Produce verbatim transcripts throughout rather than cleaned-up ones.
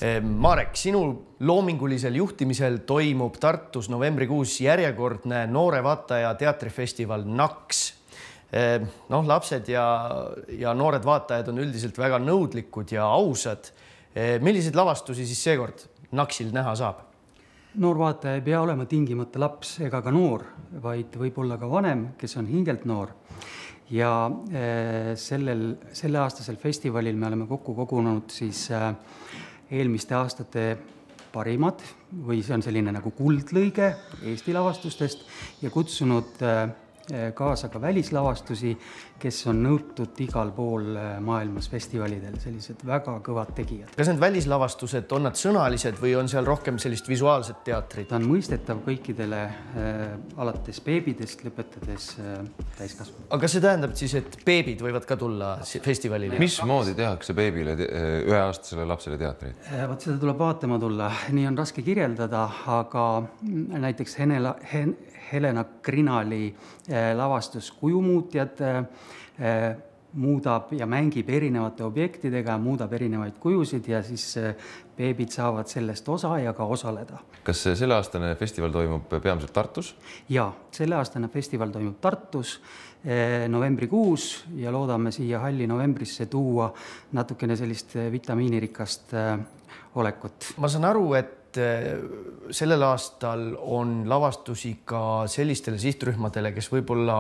Marek, sinu loomingulisel juhtimisel toimub Tartus novembrikuus järjekordne noore vaataja teatrifestival Naks. Noh, lapsed ja, ja noored vaatajad on üldiselt väga nõudlikud ja ausad. Milliseid lavastusi siis seekord Naksil näha saab? Noor vaataja ei pea olema tingimata laps ega ka noor, vaid võib olla ka vanem, kes on hingelt noor. Ja sellel, selle aastasel festivalil me oleme kokku kogunud siis eelmiste aastate parimad või see on selline nagu kuldlõige Eesti lavastustest ja kutsunud kaasa ka välislavastusi, kes on nõutud igal pool maailmas festivalidel, sellised väga kõvad tegijad. Kas need välislavastused, on nad sõnalised või on seal rohkem sellist visuaalset teatrit? Ta on mõistetav kõikidele äh, alates beebidest lõpetades äh, täiskasvanud. Aga kas see tähendab siis, et beebid võivad ka tulla festivalile? Mismoodi tehakse beebile üheaastasele lapsele teatrit? Vaat seda tuleb vaatama tulla. Nii on raske kirjeldada, aga näiteks Henela, Hen, Helena Grinali lavastus Kujumuutjad muudab ja mängib erinevate objektidega, muudab erinevaid kujusid ja siis beebid saavad sellest osa ja ka osaleda. Kas selle aastane festival toimub peamiselt Tartus? Ja, selle aastane festival toimub Tartus novembrikuus ja loodame siia halli novembrisse tuua natukene sellist vitamiinirikast olekut. Ma saan aru, et sellel aastal on lavastusi ka sellistele sihtrühmadele, kes võib-olla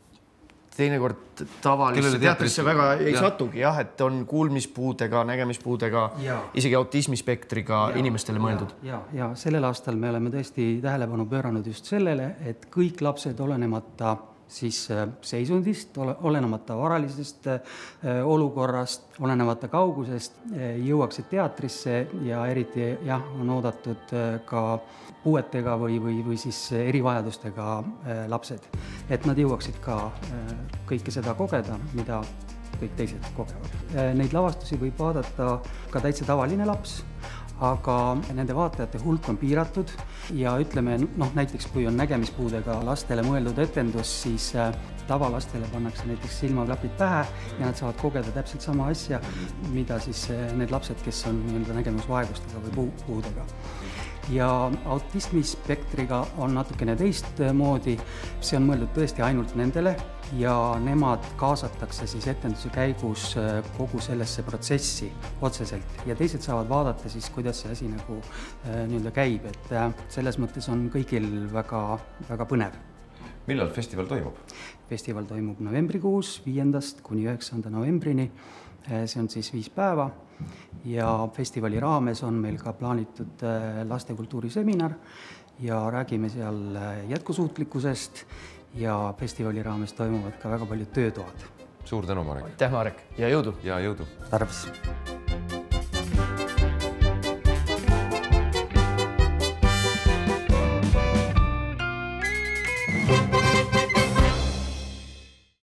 teinekord tavalisse teatrisse väga ei ja. satugi, jah, et on kuulmispuudega, nägemispuudega, ja. isegi autismispektriga ja. inimestele mõeldud. Ja, ja, ja sellel aastal me oleme tõesti tähelepanu pööranud just sellele, et kõik lapsed olenemata siis seisundist, olenemata varalisest olukorrast, olenemata kaugusest jõuaksid teatrisse ja eriti jah, on oodatud ka puuetega või, või, või siis erivajadustega lapsed, et nad jõuaksid ka kõike seda kogeda, mida kõik teised kogevad. Neid lavastusi võib vaadata ka täitsa tavaline laps, aga nende vaatajate hulk on piiratud ja ütleme, noh, näiteks kui on nägemispuudega lastele mõeldud etendus, siis tavalastele pannakse näiteks silmaklapid pähe ja nad saavad kogeda täpselt sama asja, mida siis need lapsed, kes on nii-öelda nägemusvaegustega või puudega. Ja autismispektriga on natukene teistmoodi, see on mõeldud tõesti ainult nendele ja nemad kaasatakse siis etenduse käigus kogu sellesse protsessi otseselt ja teised saavad vaadata siis, kuidas see asi nagu nii-öelda käib, et selles mõttes on kõigil väga, väga põnev. Millal festival toimub? Festival toimub novembrikuus, viiendast kuni üheksanda novembrini. See on siis viis päeva ja festivali raames on meil ka plaanitud lastekultuuriseminar ja räägime seal jätkusuutlikkusest ja festivali raames toimuvad ka väga paljud töötoad. Suur tänu, Marek. Aitäh, Marek, ja jõudu! Ja jõudu! Tarvis!